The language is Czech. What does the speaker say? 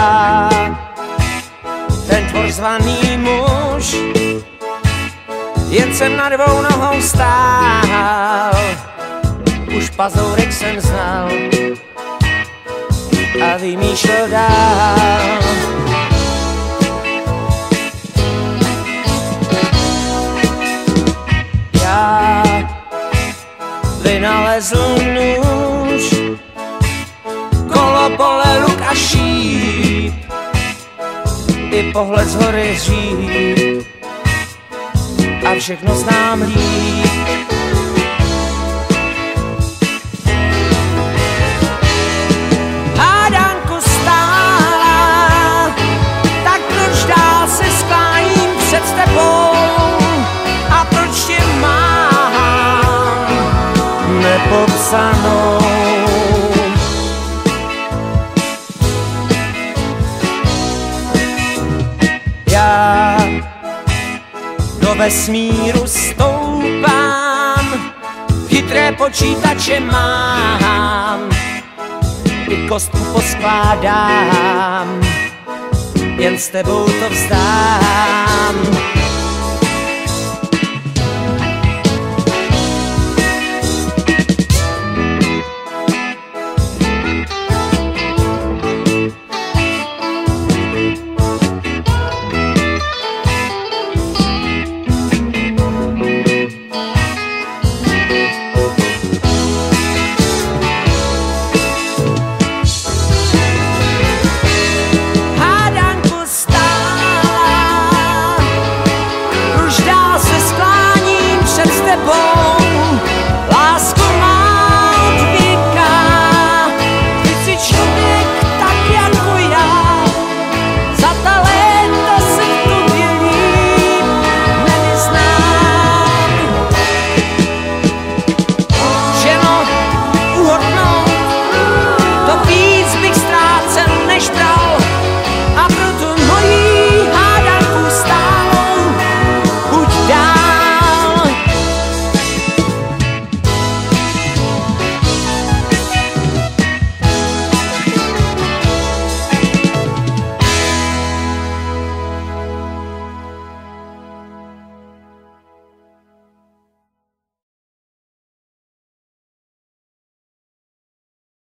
Já, ten tvor zvaný muž, jen jsem na dvou nohou stál, už pazourek jsem znal a vymýšlel dál. Já vynalezl nůž, kolo, pole, luk a šíp, i pohled z hory říp a všechno znám líp. Hádanku stála, tak proč dál se skláním před tebou a proč tě mám nepopsanou. Já do vesmíru stoupám, chytré počítače mám, i kostku poskládám, jen s tebou to vzdám.